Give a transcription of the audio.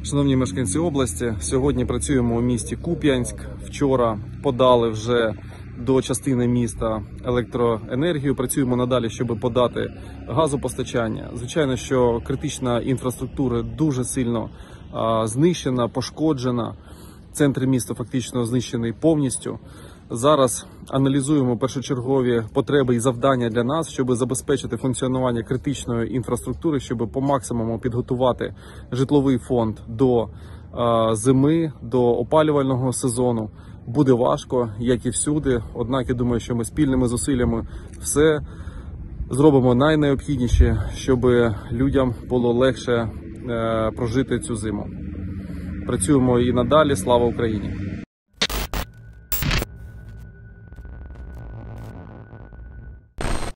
Шановні мешканці області, сьогодні працюємо у місті Куп'янськ. Вчора подали вже до частини міста електроенергію. Працюємо надалі, щоб подати газопостачання. Звичайно, що критична інфраструктура дуже сильно знищена, пошкоджена. Центр міста фактично знищений повністю. Зараз аналізуємо першочергові потреби і завдання для нас, щоб забезпечити функціонування критичної інфраструктури, щоб по максимуму підготувати житловий фонд до зими, до опалювального сезону. Буде важко, як і всюди, однак я думаю, що ми спільними зусиллями все зробимо найнеобхідніше, щоб людям було легше прожити цю зиму. Працюємо і надалі. Слава Україні!